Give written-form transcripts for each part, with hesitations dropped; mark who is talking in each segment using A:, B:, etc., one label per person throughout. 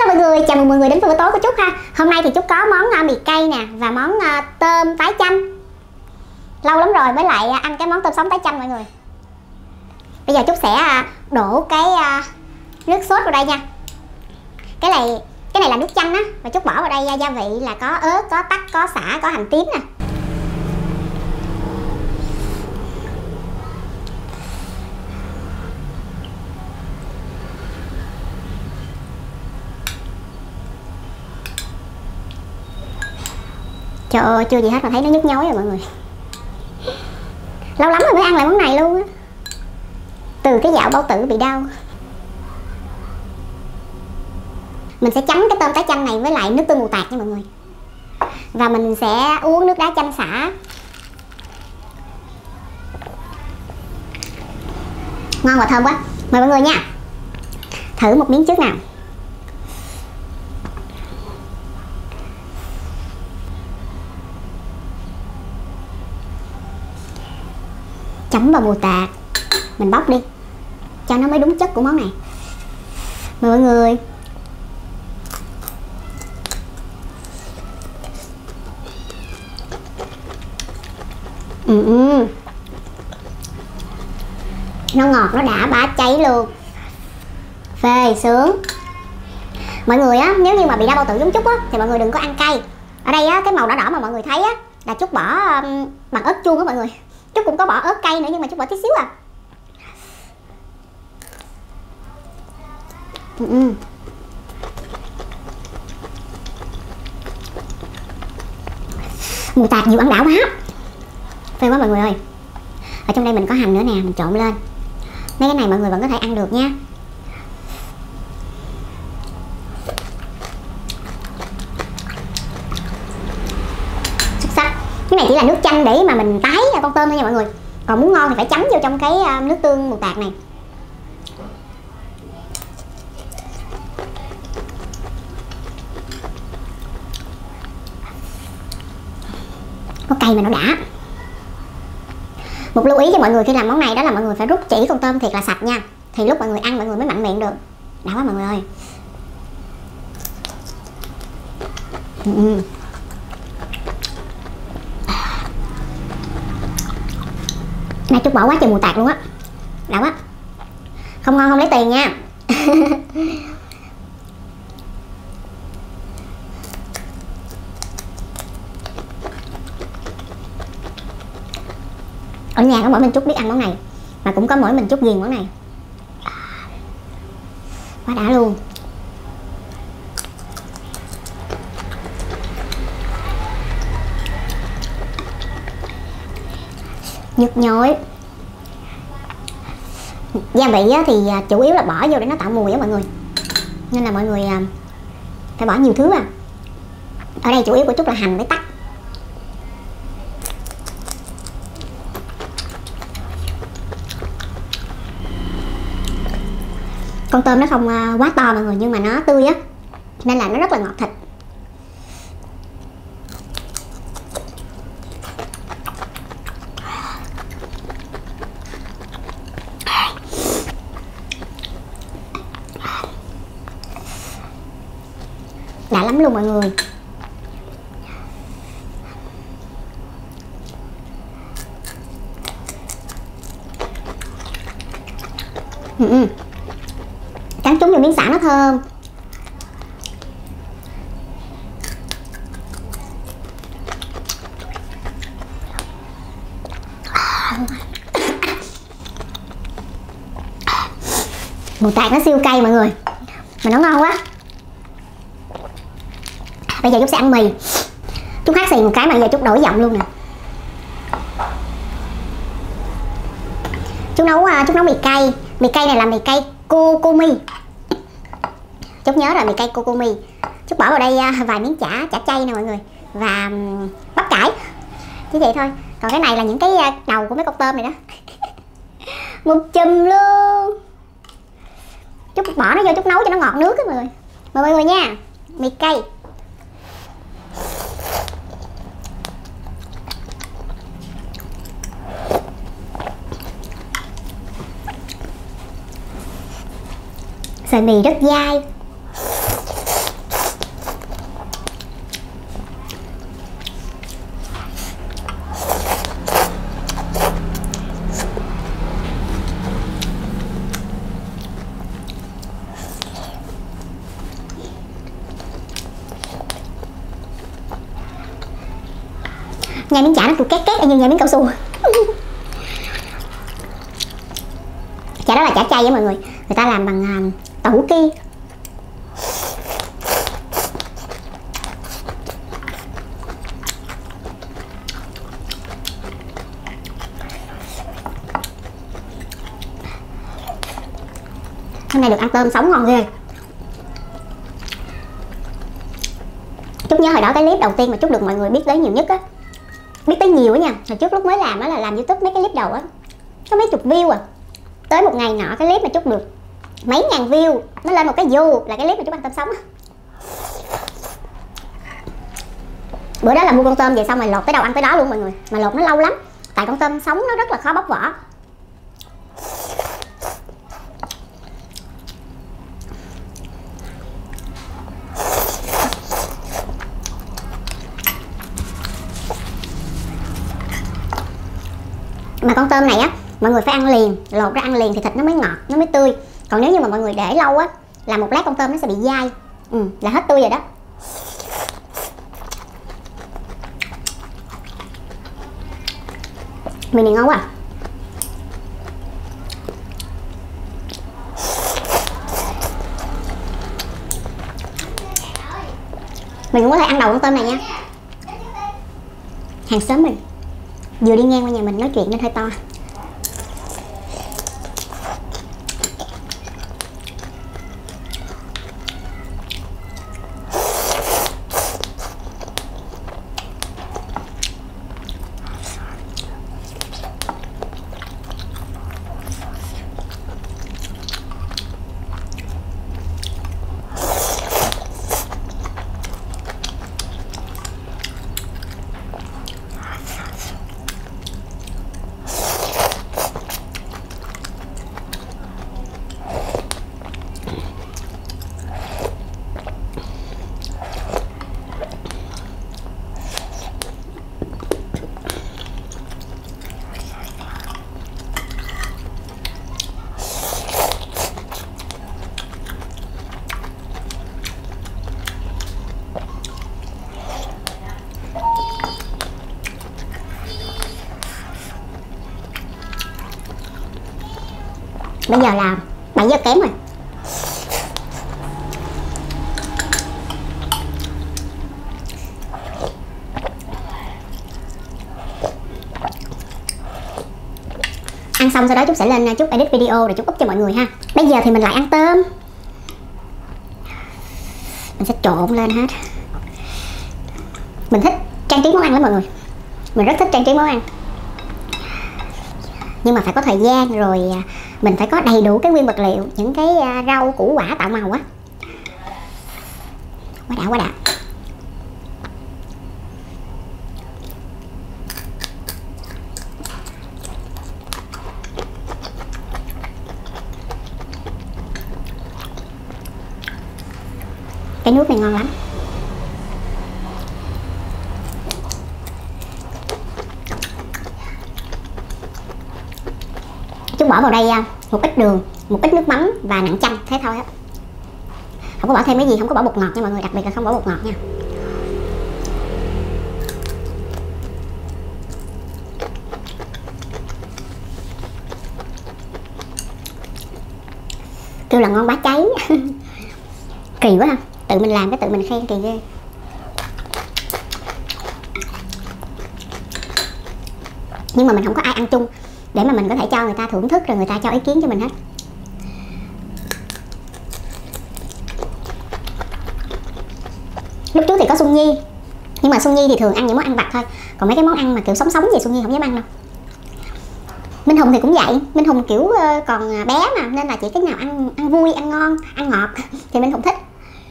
A: mọi người, chào mừng mọi người đến với bữa tối của Trúc ha. Hôm nay thì Trúc có món mì cay nè và món tôm tái chanh. Lâu lắm rồi mới lại ăn cái món tôm sống tái chanh mọi người. Bây giờ Trúc sẽ đổ cái nước sốt vào đây nha. Cái này là nước chanh á, và Trúc bỏ vào đây gia vị là có ớt, có tắc, có sả, có hành tím nè. Trời ơi, chưa gì hết mà thấy nó nhức nhối rồi mọi người. Lâu lắm rồi mới ăn lại món này luôn á. Từ cái dạo bao tử bị đau. Mình sẽ chấm cái tôm tái chanh này với lại nước tương mù tạt nha mọi người. Và mình sẽ uống nước đá chanh sả. Ngon và thơm quá. Mời mọi người nha. Thử một miếng trước nào. Chấm vào mù tạt. Mình bóc đi cho nó mới đúng chất của món này. Mời mọi người. Nó ngọt, nó đã bá cháy luôn. Phê, sướng. Mọi người á, nếu như mà bị đau bao tử giống Trúc á thì mọi người đừng có ăn cay. Ở đây á, cái màu đỏ đỏ mà mọi người thấy á là Trúc bỏ bằng ớt chuông á mọi người. Trúc cũng có bỏ ớt cay nữa nhưng mà Trúc bỏ tí xíu à. Mù tạt nhiều ăn đã quá. Phê quá mọi người ơi. Ở trong đây mình có hành nữa nè, mình trộn lên. Mấy cái này mọi người vẫn có thể ăn được nha. Xuất sắc. Cái này chỉ là nước chanh để mà mình tái con tôm thôi nha mọi người. Còn muốn ngon thì phải chấm vô trong cái nước tương mù tạt này. Có cay mà nó đã. Một lưu ý cho mọi người khi làm món này đó là mọi người phải rút chỉ con tôm thiệt là sạch nha. Thì lúc mọi người ăn mọi người mới mặn miệng được. Đã quá mọi người ơi. Này Trúc bỏ quá trời mù tạt luôn á. Đã quá. Không ngon không lấy tiền nha. Ở nhà có mỗi mình Trúc biết ăn món này. Và cũng có mỗi mình Trúc ghiền món này. Quá đã luôn. Nhức nhối. Gia vị thì chủ yếu là bỏ vô để nó tạo mùi á mọi người. Nên là mọi người phải bỏ nhiều thứ vào. Ở đây chủ yếu của Trúc là hành với tắc. Con tôm nó không quá to mọi người, nhưng mà nó tươi á, nên là nó rất là ngọt thịt. Đã lắm luôn mọi người. Cắn trúng vô miếng sả nó thơm. Mù tạt nó siêu cay mọi người, mà nó ngon quá. Bây giờ Trúc sẽ ăn mì. Trúc hát xì một cái mà giờ Trúc đổi giọng luôn nè. Trúc nấu mì cay. Mì cay này là mì cay Cocomi. Trúc nhớ rồi, mì cay Cocomi. Trúc bỏ vào đây vài miếng chả chay nè mọi người. Và bắp cải. Chỉ vậy thôi. Còn cái này là những cái đầu của mấy con tôm này đó. Một chùm luôn. Trúc bỏ nó vô Trúc nấu cho nó ngọt nước á mọi người. Mời mọi người nha. Mì cay. Sợi mì rất dai. nhai miếng chả nó két két như nhai miếng cao su. Chả đó là chả chay á mọi người, người ta làm bằng tàu hũ ki. Hôm nay được ăn tôm sống ngon ghê. Trúc nhớ hồi đó cái clip đầu tiên mà Trúc được mọi người biết tới nhiều nhất á, biết tới nhiều á nha, hồi trước lúc mới làm á là làm YouTube mấy cái clip đầu á có mấy chục view à. Tới một ngày nọ cái clip mà Trúc được mấy ngàn view, nó lên một cái view là cái clip mà Trúc ăn tôm sống á. Bữa đó là mua con tôm về xong rồi lột tới đâu ăn tới đó luôn mọi người, mà lột nó lâu lắm tại con tôm sống nó rất là khó bóc vỏ. Mà con tôm này á mọi người phải ăn liền, lột ra ăn liền thì thịt nó mới ngọt, nó mới tươi. Còn nếu như mà mọi người để lâu á là một lát con tôm nó sẽ bị dai, là hết tươi rồi đó. Mì này ngon quá à. Mình cũng có thể ăn đầu con tôm này nha. Hàng xóm mình vừa đi ngang qua nhà mình nói chuyện nên hơi to. Bây giờ là 7 giờ kém rồi. Ăn xong sau đó Trúc sẽ lên Trúc edit video rồi Trúc up cho mọi người ha. Bây giờ thì mình lại ăn tôm. Mình sẽ trộn lên hết. Mình thích trang trí món ăn lắm mọi người. Mình rất thích trang trí món ăn. Nhưng mà phải có thời gian rồi mình phải có đầy đủ cái nguyên vật liệu, những cái rau củ quả tạo màu á. Quá đã, quá đã. Cái nước này ngon lắm. Chúng bỏ vào đây một ít đường, một ít nước mắm và nặn chanh, thế thôi á. Không có bỏ thêm cái gì, không có bỏ bột ngọt nha mọi người, đặc biệt là không bỏ bột ngọt nha. Kêu là ngon bá cháy. Kỳ quá ha, tự mình làm cái tự mình khen kỳ ghê. Nhưng mà mình không có ai ăn chung để mà mình có thể cho người ta thưởng thức rồi người ta cho ý kiến cho mình hết. Lúc trước thì có Xuân Nhi, nhưng mà Xuân Nhi thì thường ăn những món ăn vặt thôi, còn mấy cái món ăn mà kiểu sống sống gì Xuân Nhi không dám ăn đâu. Minh Hùng thì cũng vậy, Minh Hùng kiểu còn bé mà nên là chỉ cái nào ăn vui, ăn ngon, ăn ngọt thì Minh Hùng thích.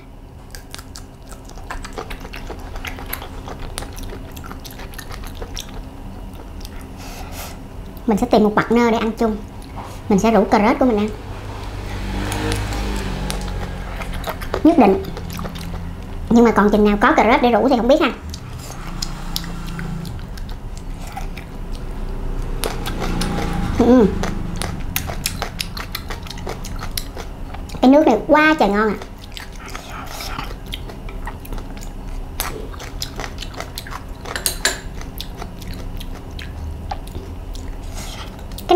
A: Mình sẽ tìm một partner để ăn chung. Mình sẽ rủ cà rốt của mình ăn. Nhất định. Nhưng mà còn chừng nào có cà rốt để rủ thì không biết ha. Cái nước này quá trời ngon à.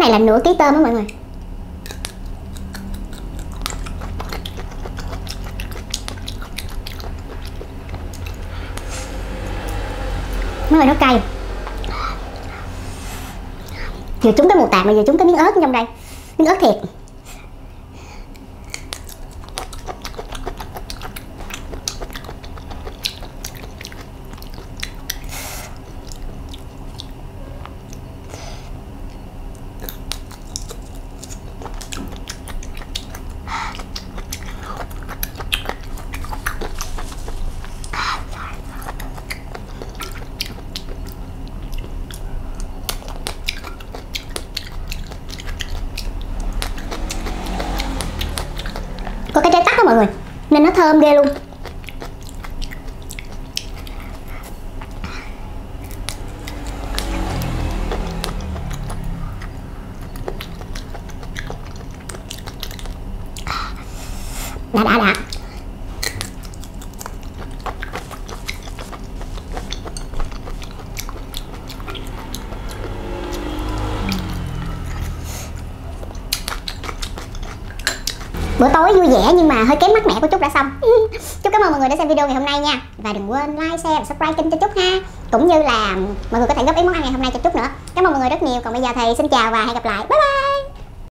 A: này là nửa ký tôm đó mọi người. Nó nó cay, vừa trúng cái mù tạt mà vừa trúng cái miếng ớt trong đây, miếng ớt thiệt. Có cái trái tắc đó mọi người, nên nó thơm ghê luôn. Đã. Bữa tối vui vẻ nhưng mà hơi kém mát mẻ của Trúc đã xong. Chúc cảm ơn mọi người đã xem video ngày hôm nay nha. Và đừng quên like, share và subscribe kênh cho Trúc ha. Cũng như là mọi người có thể góp ý món ăn ngày hôm nay cho Trúc nữa. Cảm ơn mọi người rất nhiều. Còn bây giờ thì xin chào và hẹn gặp lại. Bye bye.